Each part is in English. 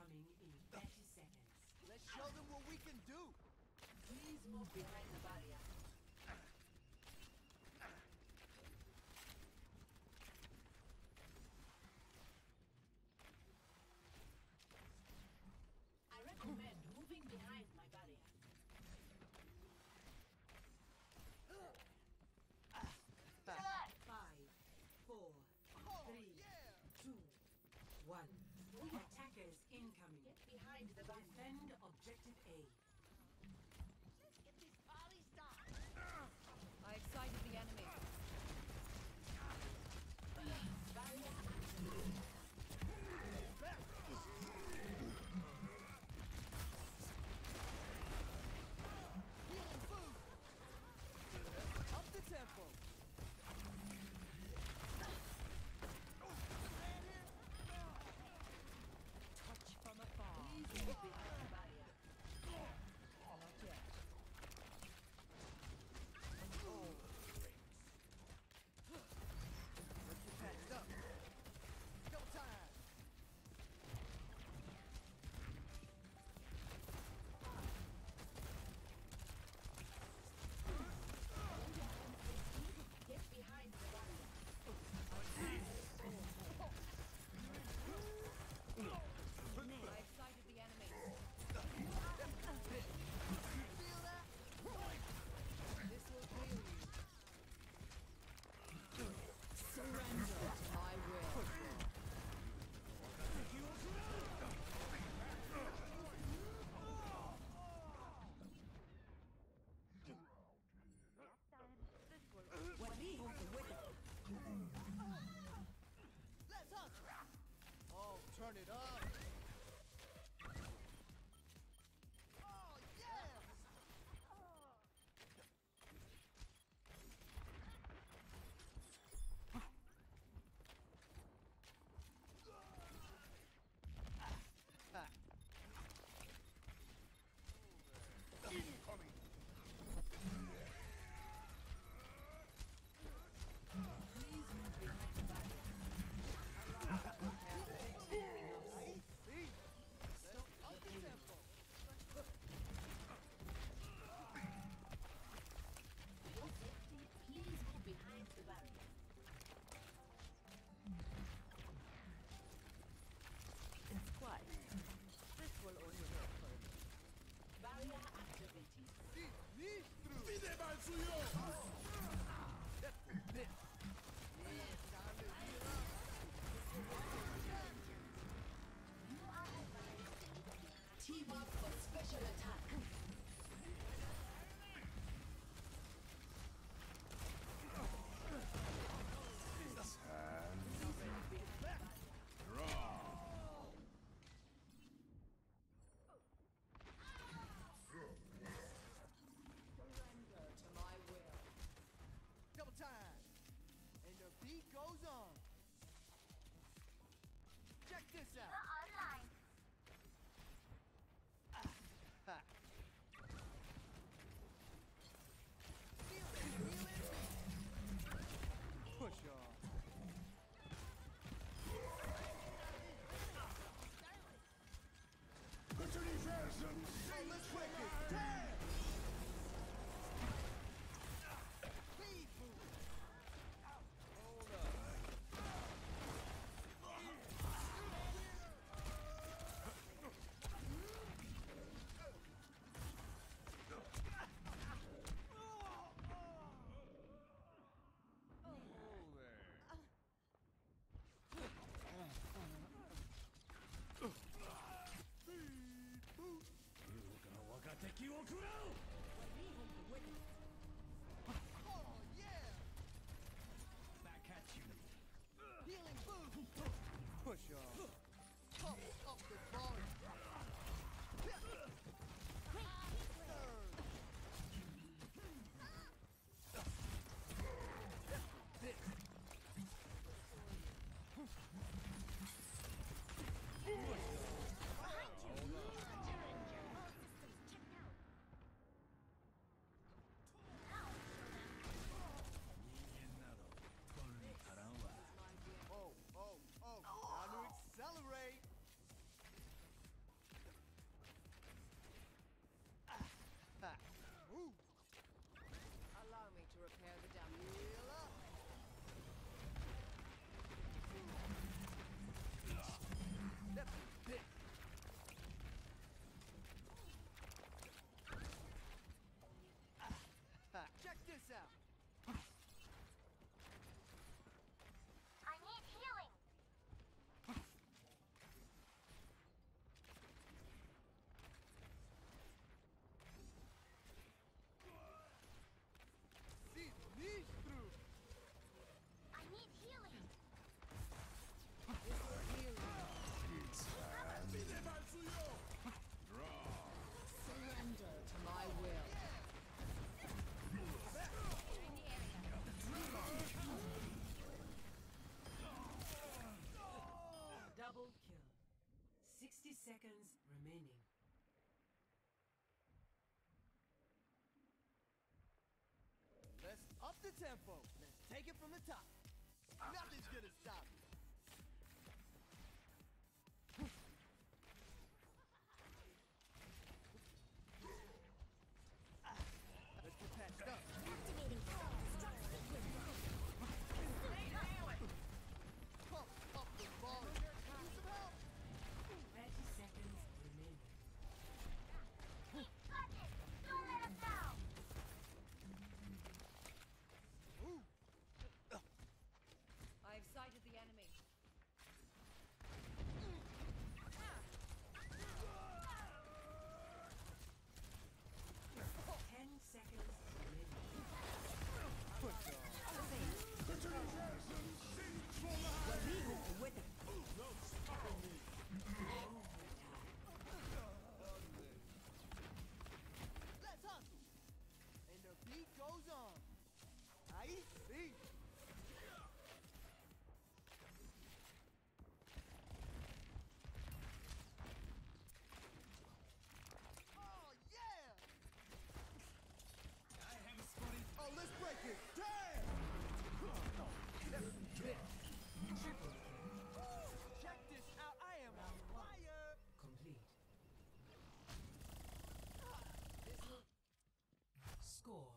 incoming in 30 seconds. Let's show them what we can do. Please move behind the barrier. I recommend moving behind my barrier. Five, four, three, two, one. Attackers incoming. Get behind the barrier. Defend objective A. Let's get this party started. I excited the enemy. Barrier activated. Healing food. Up the tempo. Touch from afar. Please move behind the barrier. Not yet. Let's get patched up. Go time. Get behind the barrier. I excited the enemy. Feel that? This will heal you. Surrender to my will. Let's hunt. Oh, turn it up. Oh, yes. Incoming! Please move behind the barrier. See? Let's up the tempo. For your safety, please move behind the barrier. It's quiet. This will only work for me. Barrier activated. Knees through. Vide mal suyo! Time to heal up. Team up for special attack. Draw! Surrender to my will. Double time. And the beat goes on. Check this out. Online. Feel it, push off. Universum! Let's quick it. Speed move. Hold up. Oh, yeah! Back at you! Healing food! Push off. Pump up the volume. Behind you. Challenger. All systems checked out. Oh, time to accelerate. seconds remaining. Let's up the tempo. Let's take it from the top. Nothing's gonna stop me. Let's get patched up. Activating self-destruct sequence. Pump up the volume. Need some help? 30 seconds remaining. We got it! Don't let us down! Ooh. I've sighted the enemy. 10 seconds remaining. Put your Let's hustle. And the beat goes on. I see. Oh, yeah. I have spotted. Oh, let's break it. Damn. Check this out. I am on fire. Complete. Score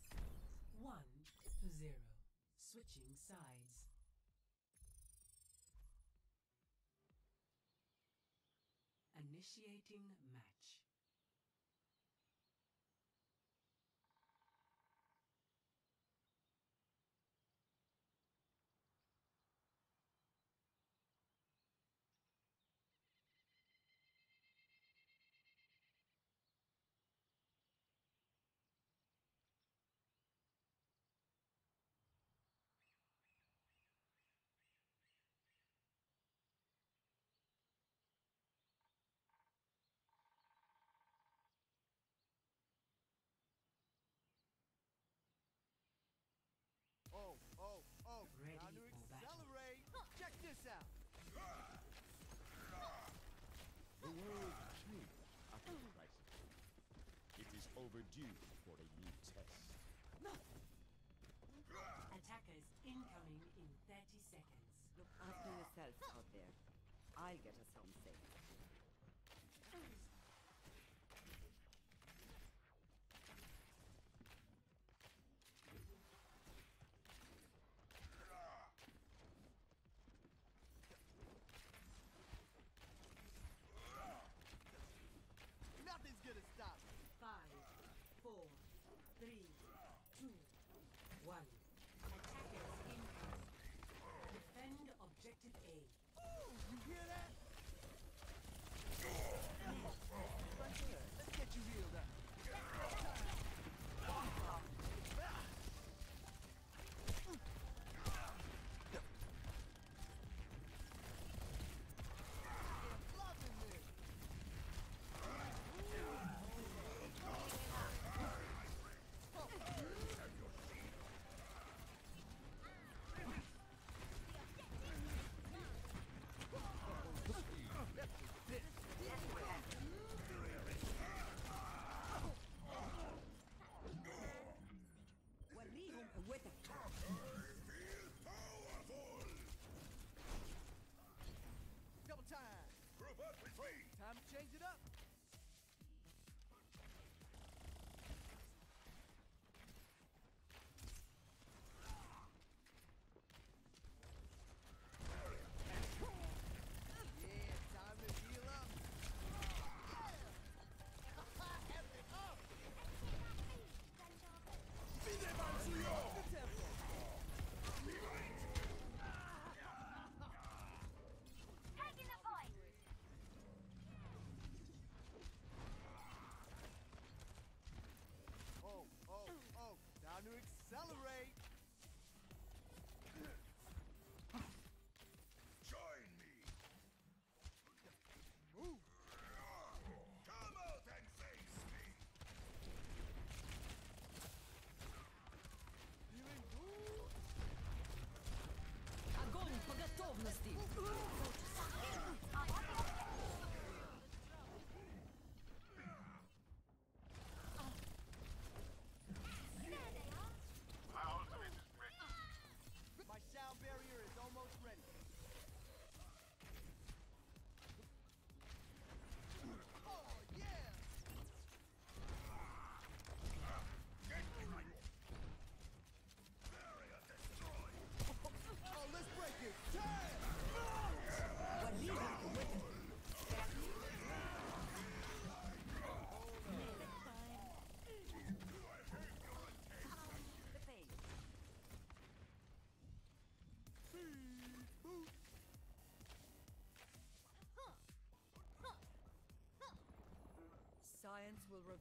1-0. Switching sides. Initiating match. Oh, Ready time to for battle. accelerate. Check this out. The world changed after the crisis. It is overdue for a new test. Attackers incoming in 30 seconds. Look after yourself out there. I'll get us home safe. Nothing's gonna stop me. 5, 4, 3, 2, 1. Attackers incoming. Defend objective A. Ooh, you hear that?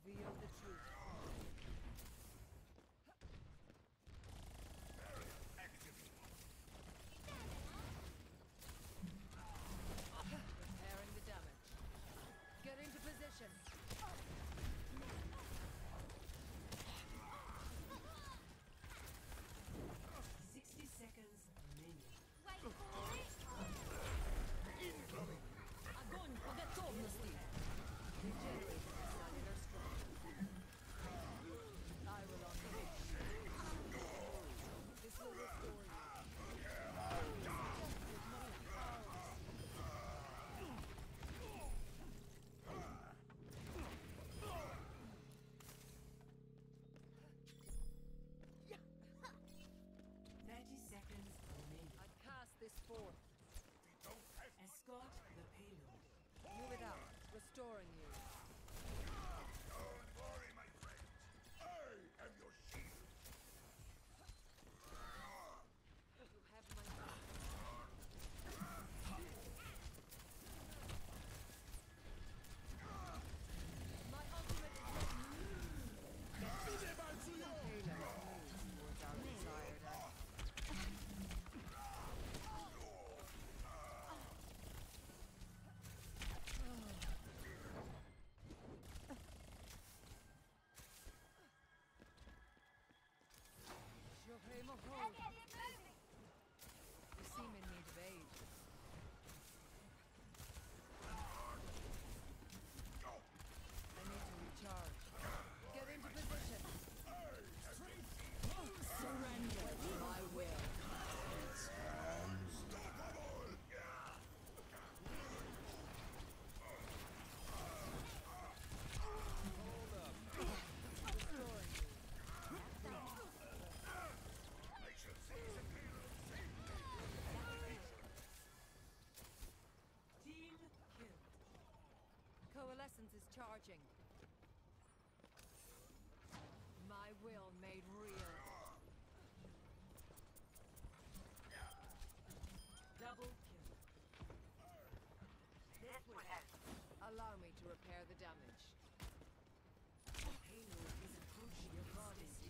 Reveal the truth. Repairing the damage. Get into position. 60 seconds remaining. Wait for it. Огонь по готовности. Regenerating cellular structure. I will unleash. This will restore you. Seconds remaining. I cast this forth. Escort the payload. Move it out. Restoring you. Don't worry, my friend. I am your shield. You have my back. My ultimate is ready. Payload moves towards our desired end. Shohei Mahol. Get it moving. The seamen need of aid. I need to recharge. Get into position. Surrender to my will. Restoring you. Team killed. Coalescence is charging. My will made real. Double kill. This will help. Allow me to repair the damage. Payload is approaching your body.